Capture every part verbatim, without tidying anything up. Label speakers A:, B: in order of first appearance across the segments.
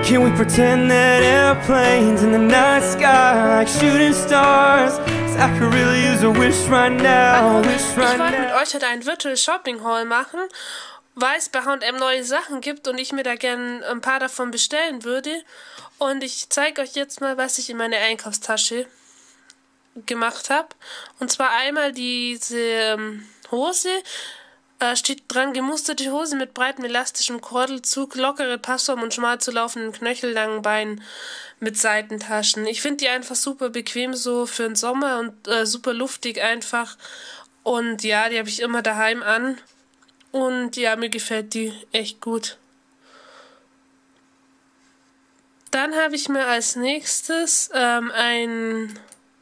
A: Can we pretend that airplanes in the night sky like shooting stars? 'Cause I could really use a wish right now. Wish right now.
B: Ich wollte mit euch heute ein Virtual Shopping Haul machen, weil es bei H und M neue Sachen gibt und ich mir da gerne ein paar davon bestellen würde. Und ich zeige euch jetzt mal, was ich in meine Einkaufstasche gemacht habe. Und zwar einmal diese ähm, Hose. Äh, steht dran, gemusterte Hose mit breitem elastischem Kordelzug, lockere Passform und schmal zu laufenden knöchellangen Beinen mit Seitentaschen. Ich finde die einfach super bequem so für den Sommer und äh, super luftig einfach. Und ja, die habe ich immer daheim an. Und ja, mir gefällt die echt gut. Dann habe ich mir als nächstes ähm, ein...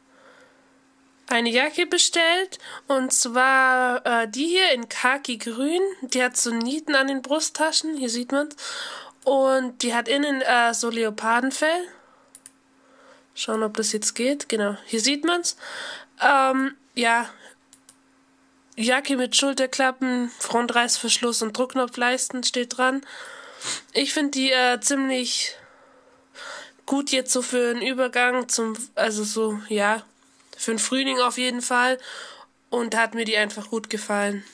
B: eine Jacke bestellt, und zwar äh, die hier in Khaki-Grün. Die hat so Nieten an den Brusttaschen, hier sieht man es. Und die hat innen äh, so Leopardenfell. Schauen, ob das jetzt geht. Genau, hier sieht man es. Ähm, ja, Jacke mit Schulterklappen, Frontreißverschluss und Druckknopfleisten steht dran. Ich finde die äh, ziemlich gut jetzt so für einen Übergang zum, also so, ja, für den Frühling auf jeden Fall, und da hat mir die einfach gut gefallen.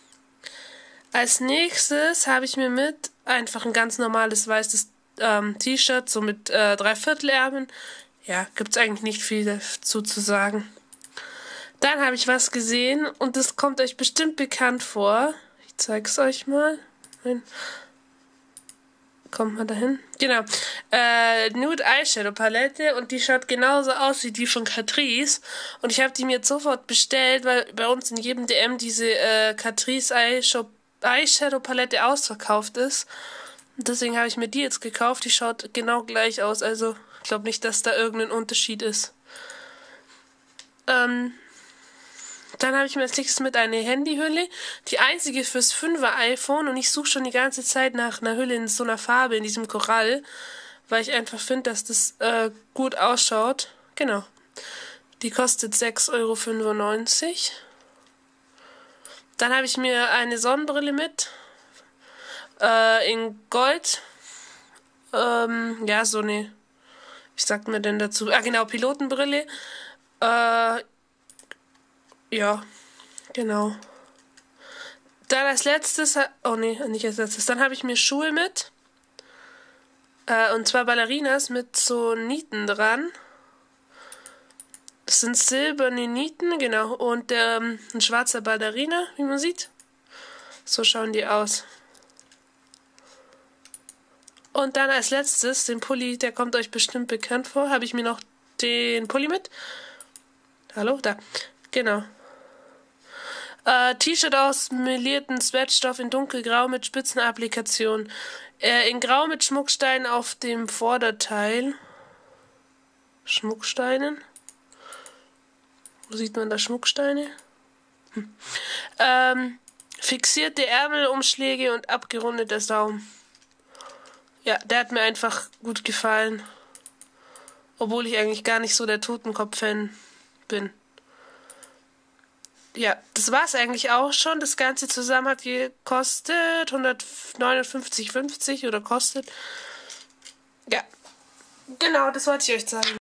B: Als nächstes habe ich mir mit einfach ein ganz normales weißes ähm, T-Shirt, so mit äh, Dreiviertelärmeln. Ja, gibt es eigentlich nicht viel dazu zu sagen. Dann habe ich was gesehen und das kommt euch bestimmt bekannt vor. Ich zeige es euch mal. Nein. Kommt mal dahin. Genau. Äh, Nude Eyeshadow Palette, und die schaut genauso aus wie die von Catrice. Und ich habe die mir jetzt sofort bestellt, weil bei uns in jedem D M diese äh, Catrice Eyeshadow Palette ausverkauft ist. Und deswegen habe ich mir die jetzt gekauft. Die schaut genau gleich aus. Also ich glaube nicht, dass da irgendein Unterschied ist. Ähm... Dann habe ich mir als nächstes mit eine Handyhülle, die einzige fürs fünfer iPhone, und ich suche schon die ganze Zeit nach einer Hülle in so einer Farbe, in diesem Korall, weil ich einfach finde, dass das äh, gut ausschaut. Genau. Die kostet sechs Euro fünfundneunzig. Dann habe ich mir eine Sonnenbrille mit, äh, in Gold. Ähm, ja, so eine, wie sagt man denn dazu? Ah, genau, Pilotenbrille. Äh, Ja, genau. Dann als letztes, oh nee, nicht als letztes, dann habe ich mir Schuhe mit. Äh, und zwar Ballerinas mit so Nieten dran. Das sind silberne Nieten, genau. Und ähm, ein schwarzer Ballerina, wie man sieht. So schauen die aus. Und dann als letztes, den Pulli, der kommt euch bestimmt bekannt vor, habe ich mir noch den Pulli mit. Hallo, da. Genau. Äh, T-Shirt aus melierten Sweatstoff in dunkelgrau mit Spitzenapplikation. Äh, in grau mit Schmucksteinen auf dem Vorderteil. Schmucksteinen? Wo sieht man da Schmucksteine? Hm. Ähm, fixierte Ärmelumschläge und abgerundeter Saum. Ja, der hat mir einfach gut gefallen. Obwohl ich eigentlich gar nicht so der Totenkopf-Fan bin. Ja, das war's eigentlich auch schon. Das Ganze zusammen hat gekostet hundertneunundfünfzig Euro fünfzig oder kostet. Ja, genau, das wollte ich euch sagen.